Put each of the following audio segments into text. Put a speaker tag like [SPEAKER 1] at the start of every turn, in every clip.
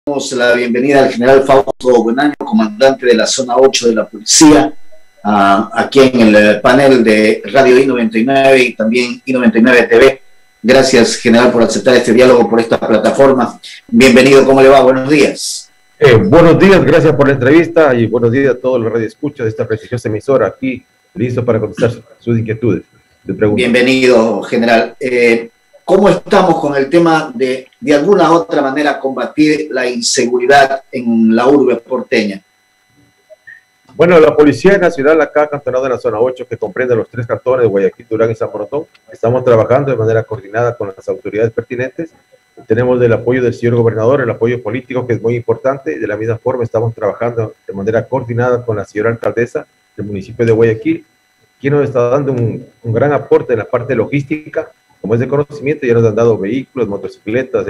[SPEAKER 1] Damos la bienvenida al general Fausto Buenaño, comandante de la zona 8 de la policía, aquí en el panel de Radio I99 y también I99 TV. Gracias, general, por aceptar este diálogo por esta plataforma. Bienvenido, ¿cómo le va? Buenos días.
[SPEAKER 2] Buenos días, gracias por la entrevista y buenos días a todos los radioescuchas de esta prestigiosa emisora, aquí listo para contestar sus inquietudes.
[SPEAKER 1] Bienvenido, general. ¿Cómo estamos con el tema de alguna u otra manera, combatir la inseguridad en la urbe porteña?
[SPEAKER 2] Bueno, la Policía Nacional acá, cantonada en la zona 8, que comprende los 3 cantones de Guayaquil, Durán y San Borondón, estamos trabajando de manera coordinada con las autoridades pertinentes. Tenemos el apoyo del señor gobernador, el apoyo político, que es muy importante. De la misma forma, estamos trabajando de manera coordinada con la señora alcaldesa del municipio de Guayaquil, quien nos está dando un gran aporte en la parte logística. Como es de conocimiento, ya nos han dado vehículos, motocicletas,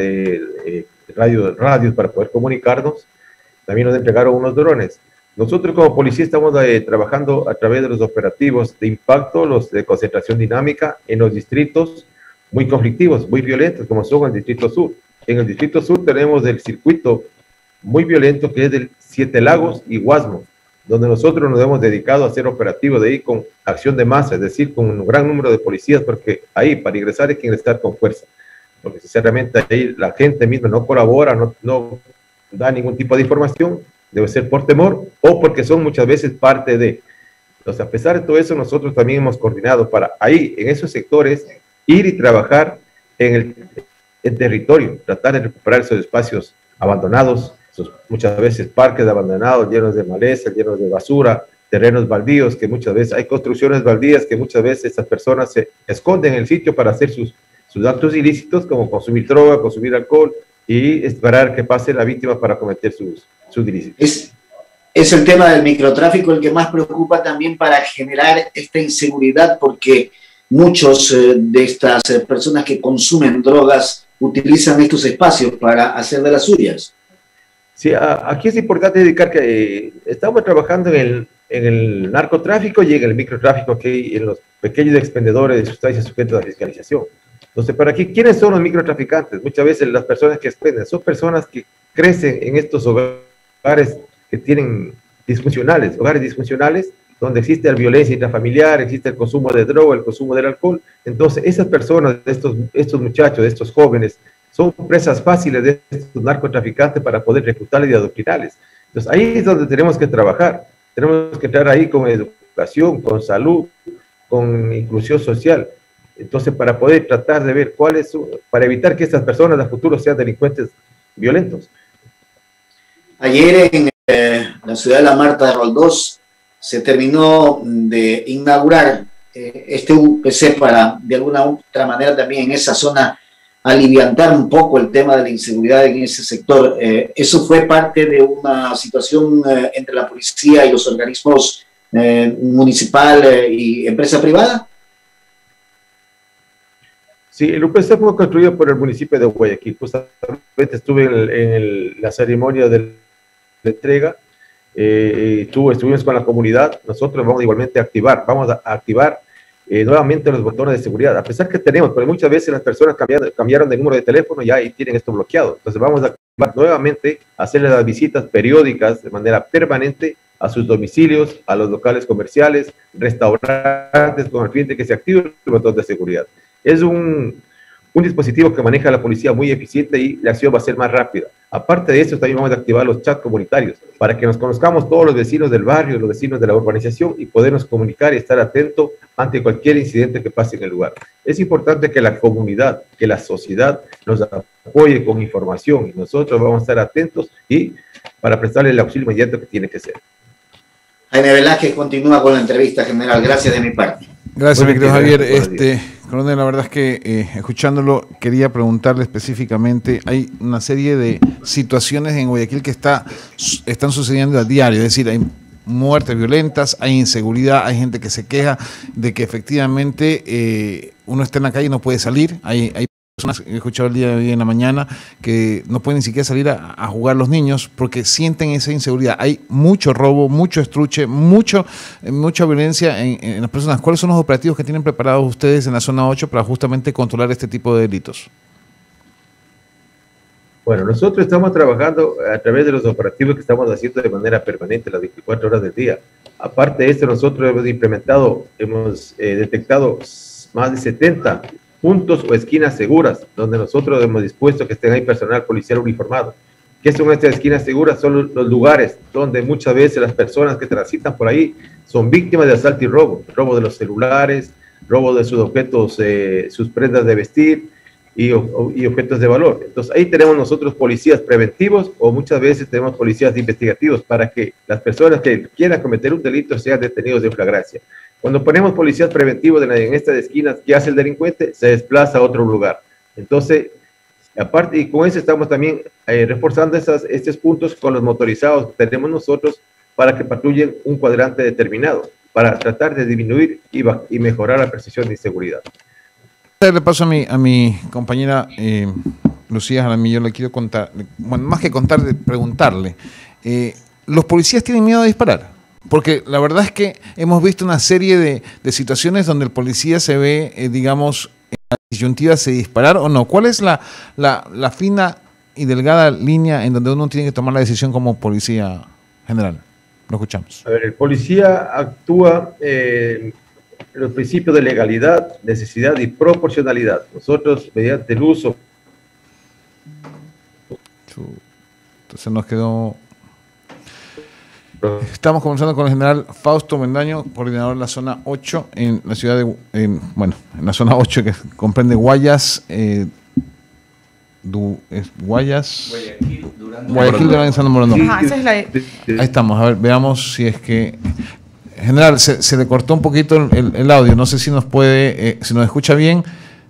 [SPEAKER 2] radios para poder comunicarnos. También nos entregaron unos drones. Nosotros como policía estamos trabajando a través de los operativos de impacto, los de concentración dinámica en los distritos muy conflictivos, muy violentos, como son el Distrito Sur. En el Distrito Sur tenemos el circuito muy violento que es del Siete Lagos y Guasmo, donde nosotros nos hemos dedicado a hacer operativos de ahí con acción de masa, es decir, con un gran número de policías, porque ahí para ingresar hay que ingresar con fuerza, porque sinceramente ahí la gente misma no colabora, no da ningún tipo de información, debe ser por temor o porque son muchas veces parte de. Entonces, a pesar de todo eso, nosotros también hemos coordinado para ahí, en esos sectores, ir y trabajar en el territorio, tratar de recuperar esos espacios abandonados, muchas veces parques abandonados, llenos de maleza, llenos de basura, terrenos baldíos, que muchas veces hay construcciones baldías, que muchas veces estas personas se esconden en el sitio para hacer sus actos ilícitos, como consumir droga, consumir alcohol, y esperar que pase la víctima para cometer sus ilícitos.
[SPEAKER 1] Es el tema del microtráfico el que más preocupa también para generar esta inseguridad, porque muchos de estas personas que consumen drogas utilizan estos espacios para hacer de las suyas.
[SPEAKER 2] Sí, aquí es importante dedicar que estamos trabajando en el narcotráfico y en el microtráfico, que hay en los pequeños expendedores de sustancias sujetos a fiscalización. Entonces, para aquí, ¿quiénes son los microtraficantes? Muchas veces las personas que expenden son personas que crecen en estos hogares que tienen hogares disfuncionales, donde existe la violencia intrafamiliar, existe el consumo de droga, el consumo del alcohol. Entonces, esas personas, estos muchachos, estos jóvenes, son presas fáciles de estos narcotraficantes para poder reclutarles y adoctrinarles. Entonces, ahí es donde tenemos que trabajar. Tenemos que entrar ahí con educación, con salud, con inclusión social. Entonces, para poder tratar de ver para evitar que estas personas a futuro sean delincuentes violentos.
[SPEAKER 1] Ayer en la ciudad de La Marta de Roldós se terminó de inaugurar este UPC para, de alguna u otra manera, también en esa zona aliviantar un poco el tema de la inseguridad en ese sector. ¿Eso fue parte de una situación entre la policía y los organismos municipal y empresa privada?
[SPEAKER 2] Sí, el UPC fue construido por el municipio de Guayaquil. Justamente estuve en la ceremonia de la entrega, estuvimos con la comunidad. Nosotros vamos igualmente a activar nuevamente los botones de seguridad, a pesar que tenemos, pero muchas veces las personas cambiaron de número de teléfono y tienen esto bloqueado. Entonces vamos a activar nuevamente, hacerles las visitas periódicas de manera permanente a sus domicilios, a los locales comerciales, restaurantes, con el fin de que se active el botón de seguridad. Es un dispositivo que maneja la policía muy eficiente y la acción va a ser más rápida. Aparte de eso, también vamos a activar los chats comunitarios para que nos conozcamos todos los vecinos del barrio, los vecinos de la urbanización, y podernos comunicar y estar atentos ante cualquier incidente que pase en el lugar. Es importante que la comunidad, que la sociedad nos apoye con información, y nosotros vamos a estar atentos y para prestarle el auxilio inmediato que tiene que ser.
[SPEAKER 1] Jaime Velázquez continúa con la entrevista, general. Gracias de mi parte.
[SPEAKER 3] Gracias, mi querido Javier. Coronel, la verdad es que escuchándolo quería preguntarle específicamente, hay una serie de situaciones en Guayaquil que están sucediendo a diario, es decir, hay muertes violentas, hay inseguridad, hay gente que se queja de que efectivamente uno está en la calle y no puede salir, hay personas, he escuchado el día de hoy en la mañana, que no pueden ni siquiera salir a jugar los niños porque sienten esa inseguridad. Hay mucho robo, mucho estruche, mucha violencia en las personas. ¿Cuáles son los operativos que tienen preparados ustedes en la zona 8 para justamente controlar este tipo de delitos?
[SPEAKER 2] Bueno, nosotros estamos trabajando a través de los operativos que estamos haciendo de manera permanente las 24 horas del día. Aparte de esto, nosotros hemos detectado más de 70 puntos o esquinas seguras, donde nosotros hemos dispuesto que estén ahí personal policial uniformado. ¿Qué son estas esquinas seguras? Son los lugares donde muchas veces las personas que transitan por ahí son víctimas de asalto y robo de los celulares, robo de sus objetos, sus prendas de vestir y objetos de valor. Entonces ahí tenemos nosotros policías preventivos o muchas veces tenemos policías investigativos para que las personas que quieran cometer un delito sean detenidos de flagrancia. Cuando ponemos policías preventivos en estas esquinas, ¿qué hace el delincuente? Se desplaza a otro lugar. Entonces, aparte, y con eso estamos también reforzando estos puntos con los motorizados que tenemos nosotros para que patrullen un cuadrante determinado, para tratar de disminuir y mejorar la percepción de inseguridad.
[SPEAKER 3] Le paso a mi compañera Lucía Jaramillo, le quiero contar, bueno, más que contarle, preguntarle, ¿los policías tienen miedo de disparar? Porque la verdad es que hemos visto una serie de situaciones donde el policía se ve, digamos, en la disyuntiva de disparar o no. ¿Cuál es la fina y delgada línea en donde uno tiene que tomar la decisión como policía general? Lo escuchamos.
[SPEAKER 2] A ver, el policía actúa los principios de legalidad, necesidad y proporcionalidad. Nosotros, mediante el uso...
[SPEAKER 3] Entonces nos quedó... Estamos conversando con el general Fausto Mendaño, coordinador de la zona 8 en la ciudad en la zona 8 que comprende Guayas, Guayaquil, Durán y San Borondón. Ahí estamos, a ver, veamos si es que... General, se le cortó un poquito el audio, no sé si nos puede, si nos escucha bien.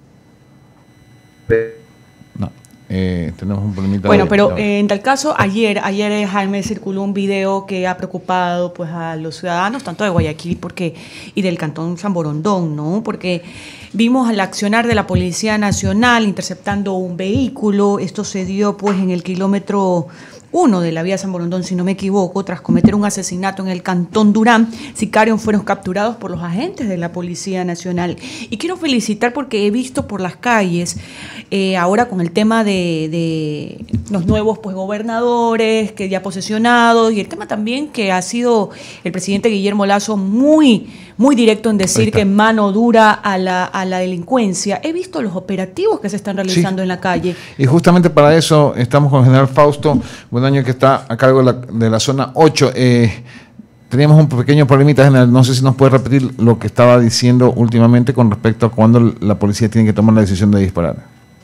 [SPEAKER 3] No, tenemos un problemita.
[SPEAKER 4] Bueno, pero en tal caso, ayer Jaime circuló un video que ha preocupado pues a los ciudadanos, tanto de Guayaquil y del Cantón San Borondón, ¿no? Porque vimos al accionar de la Policía Nacional interceptando un vehículo. Esto se dio pues en el kilómetro 1 de la vía San Borondón, si no me equivoco, tras cometer un asesinato en el Cantón Durán. Sicarios fueron capturados por los agentes de la Policía Nacional. Y quiero felicitar porque he visto por las calles, ahora con el tema de los nuevos pues gobernadores que ya posesionados, y el tema también que ha sido el presidente Guillermo Lasso muy directo en decir que mano dura a la delincuencia. He visto los operativos que se están realizando en la calle.
[SPEAKER 3] Y justamente para eso estamos con el general Fausto Mendaño, que está a cargo de la zona 8. Teníamos un pequeño problemita, general. No sé si nos puede repetir lo que estaba diciendo últimamente con respecto a cuándo la policía tiene que tomar la decisión de disparar.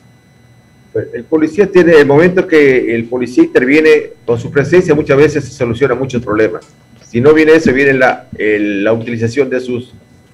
[SPEAKER 2] El policía tiene, el momento que el policía interviene, con su presencia muchas veces se solucionan muchos problemas. Si no viene eso, viene la utilización de sus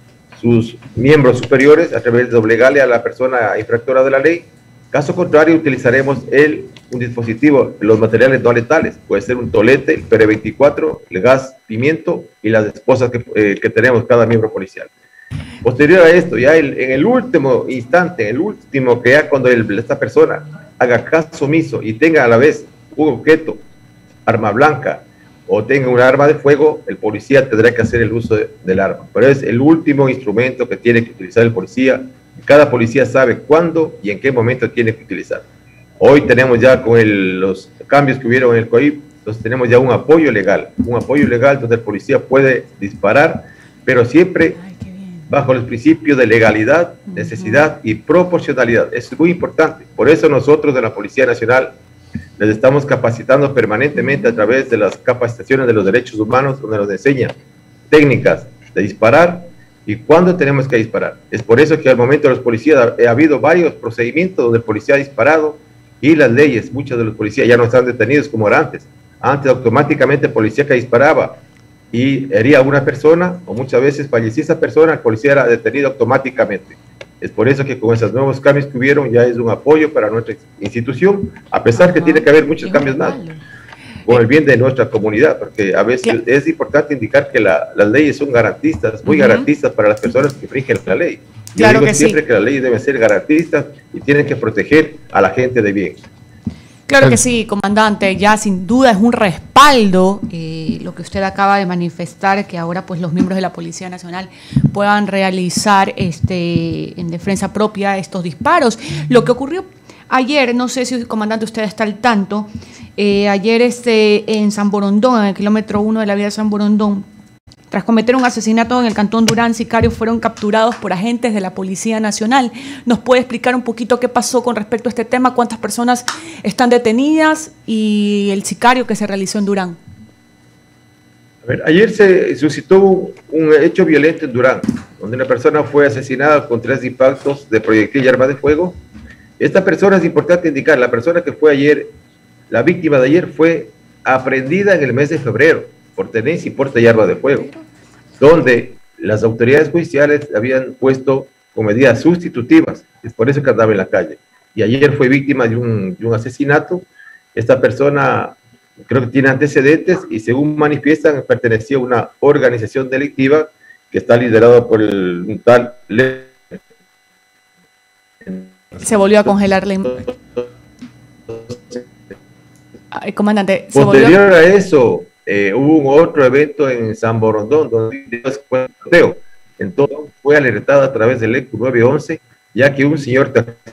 [SPEAKER 2] miembros superiores a través de doblegarle a la persona infractora de la ley. Caso contrario, utilizaremos un dispositivo, los materiales no letales. Puede ser un tolete, el PR24, el gas, pimiento y las esposas que tenemos cada miembro policial. Posterior a esto, ya en el último instante, que ya cuando esta persona haga caso omiso y tenga a la vez un objeto, arma blanca, o tenga un arma de fuego, el policía tendrá que hacer el uso del arma. Pero es el último instrumento que tiene que utilizar el policía. Cada policía sabe cuándo y en qué momento tiene que utilizar. Hoy tenemos ya con los cambios que hubieron en el COIP, entonces tenemos ya un apoyo legal donde el policía puede disparar, pero siempre bajo los principios de legalidad, necesidad y proporcionalidad. Es muy importante. Por eso nosotros de la Policía Nacional les estamos capacitando permanentemente a través de las capacitaciones de los derechos humanos, donde nos enseñan técnicas de disparar y cuándo tenemos que disparar. Es por eso que al momento de los policías ha habido varios procedimientos donde el policía ha disparado y las leyes, muchos de los policías ya no están detenidos como era antes. Antes automáticamente el policía que disparaba y hería a una persona, o muchas veces fallecía esa persona, el policía era detenido automáticamente. Es por eso que con esos nuevos cambios que hubieron ya es un apoyo para nuestra institución, a pesar que tiene que haber muchos cambios más, con el bien de nuestra comunidad, porque a veces es importante indicar que las leyes son garantistas, muy garantistas para las personas que infringen la ley. Yo digo siempre que las leyes deben ser garantistas y tienen que proteger a la gente de bien.
[SPEAKER 4] Claro que sí, comandante, ya sin duda es un respaldo lo que usted acaba de manifestar, que ahora pues los miembros de la Policía Nacional puedan realizar en defensa propia estos disparos. Lo que ocurrió Ayer, no sé si, comandante, usted está al tanto, ayer en San Borondón, en el kilómetro 1 de la vía de San Borondón, tras cometer un asesinato en el Cantón Durán, sicarios fueron capturados por agentes de la Policía Nacional. ¿Nos puede explicar un poquito qué pasó con respecto a este tema? ¿Cuántas personas están detenidas y el sicario que se realizó en Durán?
[SPEAKER 2] A ver, ayer se suscitó un hecho violento en Durán, donde una persona fue asesinada con 3 impactos de proyectil y arma de fuego. Esta persona, es importante indicar, la persona que fue ayer, la víctima de ayer, fue aprehendida en el mes de febrero por tenencia y porte de arma de fuego, donde las autoridades judiciales habían puesto con medidas sustitutivas. Es por eso que andaba en la calle. Y ayer fue víctima de un asesinato. Esta persona creo que tiene antecedentes y, según manifiestan, pertenecía a una organización delictiva que está liderada por un tal...
[SPEAKER 4] Se volvió a congelar la imagen. Comandante,
[SPEAKER 2] posterior a eso, hubo otro evento en San Borondón, donde fue un sorteo. Entonces fue alertada a través del ECU 911, ya que un señor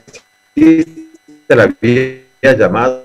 [SPEAKER 2] taxista la había llamado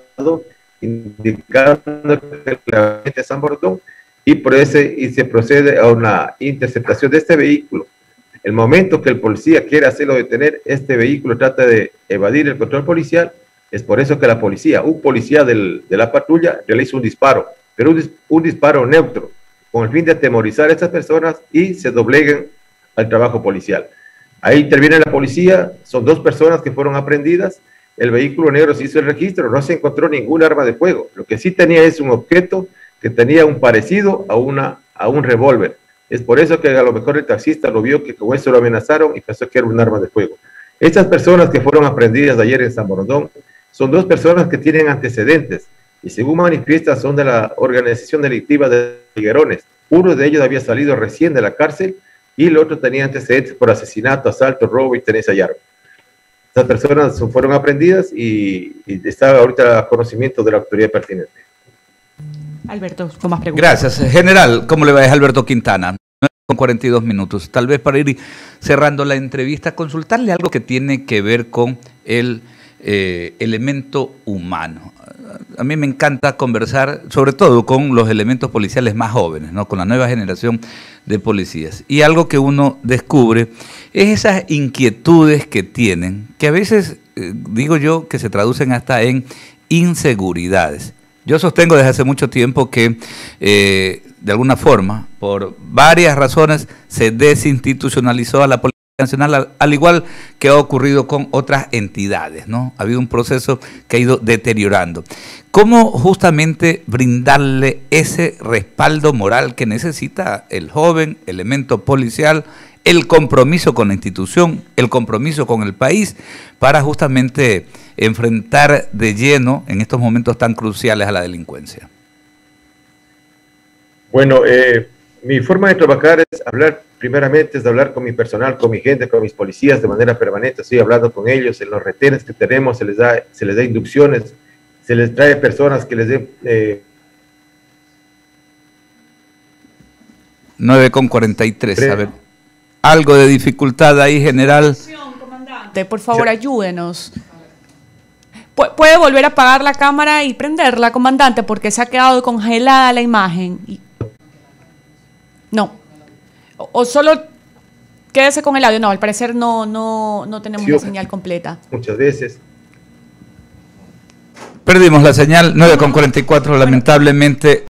[SPEAKER 2] indicando que la gente de San Borondón, y por eso se procede a una interceptación de este vehículo. El momento que el policía quiere hacerlo detener, este vehículo trata de evadir el control policial. Es por eso que un policía de la patrulla realiza un disparo, pero un disparo neutro, con el fin de atemorizar a estas personas y se dobleguen al trabajo policial. Ahí interviene la policía, son 2 personas que fueron aprehendidas. El vehículo negro se hizo el registro, no se encontró ningún arma de fuego. Lo que sí tenía es un objeto que tenía un parecido a un revólver. Es por eso que a lo mejor el taxista lo vio, que con eso lo amenazaron y pensó que era un arma de fuego. Estas personas que fueron aprehendidas ayer en San Borondón son 2 personas que tienen antecedentes y, según manifiesta, son de la organización delictiva de Figuerones. Uno de ellos había salido recién de la cárcel y el otro tenía antecedentes por asesinato, asalto, robo y tenencia de armas. Estas personas fueron aprehendidas y está ahorita a conocimiento de la autoridad pertinente.
[SPEAKER 4] Alberto, con más preguntas.
[SPEAKER 5] Gracias. General, ¿cómo le va? Es Alberto Quintana, con 42 minutos. Tal vez para ir cerrando la entrevista, consultarle algo que tiene que ver con el elemento humano. A mí me encanta conversar, sobre todo con los elementos policiales más jóvenes, ¿no? Con la nueva generación de policías. Y algo que uno descubre es esas inquietudes que tienen, que a veces, digo yo, que se traducen hasta en inseguridades. Yo sostengo desde hace mucho tiempo que, de alguna forma, por varias razones, se desinstitucionalizó a la Policía Nacional, al igual que ha ocurrido con otras entidades, ¿no? Ha habido un proceso que ha ido deteriorando. ¿Cómo justamente brindarle ese respaldo moral que necesita el joven elemento policial, el compromiso con la institución, el compromiso con el país, para justamente enfrentar de lleno en estos momentos tan cruciales a la delincuencia?
[SPEAKER 2] Bueno, mi forma de trabajar es hablar, primeramente es de hablar con mi personal, con mi gente, con mis policías de manera permanente. Estoy hablando con ellos en los retenes que tenemos, se les da inducciones, se les trae personas que les den...
[SPEAKER 5] 9:43, a ver. Algo de dificultad ahí, general.
[SPEAKER 4] Comandante, por favor, ayúdenos. ¿Puede volver a apagar la cámara y prenderla, comandante? Porque se ha quedado congelada la imagen. No. O solo quédese con el audio. No, al parecer no tenemos la señal completa.
[SPEAKER 2] Muchas veces.
[SPEAKER 5] Perdimos la señal, 9:44, lamentablemente.